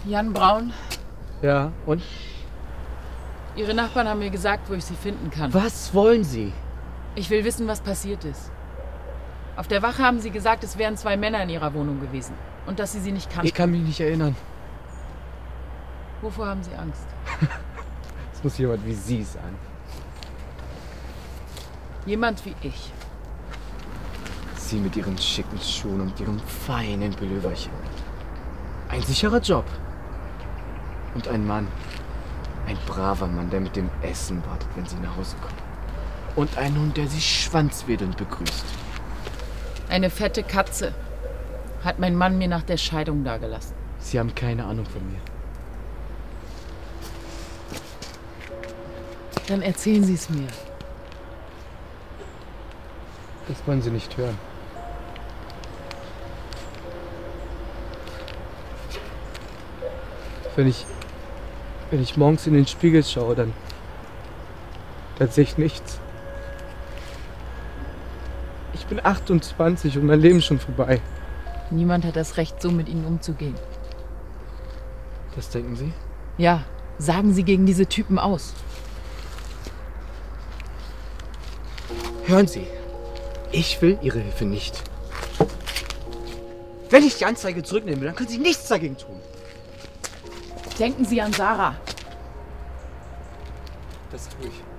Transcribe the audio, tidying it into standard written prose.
Jan Braun. Ja, und? Ihre Nachbarn haben mir gesagt, wo ich sie finden kann. Was wollen Sie? Ich will wissen, was passiert ist. Auf der Wache haben sie gesagt, es wären 2 Männer in ihrer Wohnung gewesen. Und dass sie nicht kannten. Ich kann mich nicht erinnern. Wovor haben Sie Angst? Es muss jemand wie Sie sein. Jemand wie ich. Sie mit Ihren schicken Schuhen und Ihrem feinen Pulloverchen. Ein sicherer Job. Und ein Mann. Ein braver Mann, der mit dem Essen wartet, wenn Sie nach Hause kommen. Und ein Hund, der Sie schwanzwedelnd begrüßt. Eine fette Katze. Hat mein Mann mir nach der Scheidung dagelassen. Sie haben keine Ahnung von mir. Dann erzählen Sie es mir. Das wollen Sie nicht hören. Wenn ich morgens in den Spiegel schaue, dann sehe ich nichts. Ich bin 28 und mein Leben ist schon vorbei. Niemand hat das Recht, so mit Ihnen umzugehen. Das denken Sie? Ja, sagen Sie gegen diese Typen aus. Hören Sie, ich will Ihre Hilfe nicht. Wenn ich die Anzeige zurücknehme, dann können Sie nichts dagegen tun. Denken Sie an Sarah. Das tue ich.